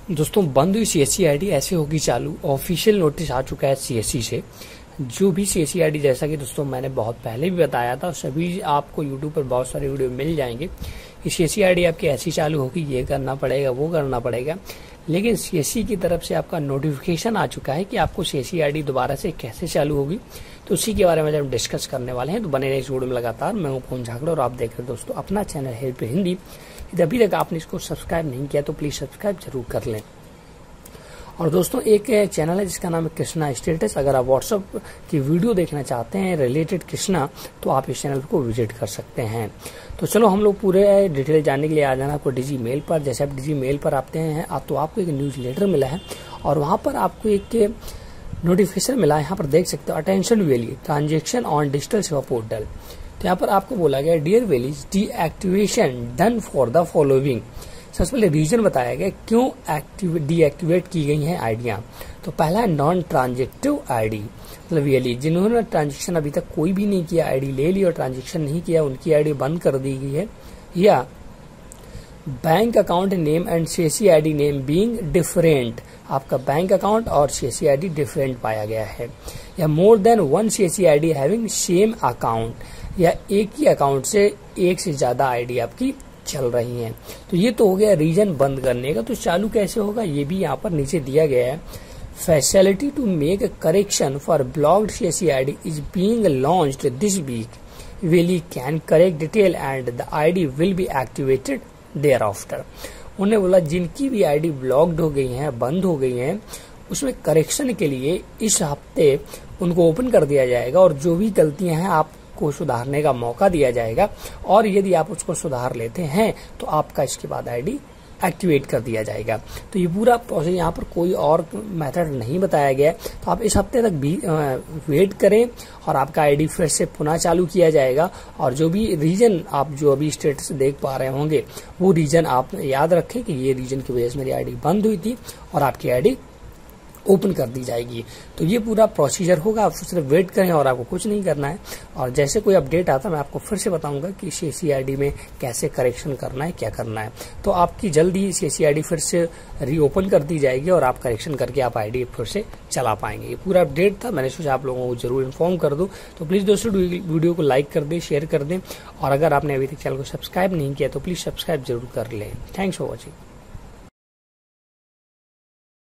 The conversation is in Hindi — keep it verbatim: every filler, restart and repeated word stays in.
दोस्तों बंद हुई सीएससी आईडी ऐसे होगी चालू। ऑफिशियल नोटिस आ चुका है सीएससी से। जो भी सीएससी आईडी, जैसा कि दोस्तों मैंने बहुत पहले भी बताया था, सभी आपको यूट्यूब पर बहुत सारे वीडियो मिल जाएंगे कि सीएससी आईडी आपकी ऐसी चालू होगी, ये करना पड़ेगा, वो करना पड़ेगा। लेकिन सीएससी की तरफ से आपका नोटिफिकेशन आ चुका है कि आपको सीएससी आईडी दोबारा से कैसे चालू होगी, तो उसी के बारे में हम डिस्कस करने वाले हैं। तो बने रहे इस वीडियो में लगातार। मैं हूं पवन झाकड़ा और आप देख रहे हैं दोस्तों अपना चैनल हेल्प हिंदी। यदि अभी तक आपने इसको सब्सक्राइब नहीं किया तो प्लीज सब्सक्राइब जरूर कर लें। और दोस्तों एक चैनल है जिसका नाम है कृष्णा स्टेटस। अगर आप व्हाट्सएप की वीडियो देखना चाहते हैं रिलेटेड कृष्णा, तो आप इस चैनल को विजिट कर सकते हैं। तो चलो हम लोग पूरे डिटेल जानने के लिए आ जाना आपको डिजी मेल पर। जैसे आप डिजी मेल पर आते हैं आप तो आपको एक न्यूज लेटर मिला है और वहां पर आपको एक नोटिफिकेशन मिला है। यहाँ पर देख सकते हो, attention VLE transaction on digital Seva portal. तो यहाँ पर आपको बोला गया dear VLEs deactivation done for the following. सबसे पहले रीजन बताया गया क्यों एक्टिव डीएक्टिवेट की गई हैं आईडियां। तो पहला है नॉन ट्रांजेक्टिव आईडी, मतलब रियली जिन्होंने ट्रांजेक्शन अभी तक कोई भी नहीं किया, आईडी ले ली और ट्रांजेक्शन नहीं किया, उनकी आईडी बंद कर दी गई है। या bank account name and CSC ID name being different, आपका बैंक अकाउंट और सीएससी आईडी डिफरेंट पाया गया है। या more than one CSC ID having same account, या एक ही अकाउंट से एक से ज्यादा आईडी आपकी चल रही हैं। तो ये तो हो गया रीजन बंद करने का। तो चालू कैसे होगा ये भी यहाँ पर नीचे दिया गया है। Facility to make correction for blocked CSC ID is being launched this week. VLE can correct detail and the ID will be activated thereafter. उन्होंने बोला जिनकी भी आईडी ब्लॉक्ड हो गई है, बंद हो गई है, उसमें करेक्शन के लिए इस हफ्ते उनको ओपन कर दिया जाएगा और जो भी गलतियां हैं आप को सुधारने का मौका दिया जाएगा। और यदि आप उसको सुधार लेते हैं तो आपका इसके बाद आईडी एक्टिवेट कर दिया जाएगा। तो ये पूरा प्रोसेस, यहाँ पर कोई और मेथड नहीं बताया गया है। तो आप इस हफ्ते तक भी वेट करें और आपका आईडी फिर से पुनः चालू किया जाएगा। और जो भी रीजन आप जो अभी स्टेटस देख पा रहे होंगे वो रीजन आप याद रखें कि ये रीजन की वजह से मेरी आईडी बंद हुई थी और आपकी आईडी ओपन कर दी जाएगी। तो ये पूरा प्रोसीजर होगा, आप सिर्फ वेट करें और आपको कुछ नहीं करना है। और जैसे कोई अपडेट आता है मैं आपको फिर से बताऊंगा कि सीएससी आईडी में कैसे करेक्शन करना है, क्या करना है। तो आपकी जल्दी सीएससी आईडी फिर से रीओपन कर दी जाएगी और आप करेक्शन करके आप आईडी फिर से चला पाएंगे। ये पूरा अपडेट था, मैंने सोचा आप लोगों को जरूर इन्फॉर्म कर दूं। तो प्लीज दोस्तों वीडियो को लाइक कर दें, शेयर कर दें और अगर आपने अभी तक चैनल को सब्सक्राइब नहीं किया तो प्लीज सब्सक्राइब जरूर कर लें। Thanks for watching.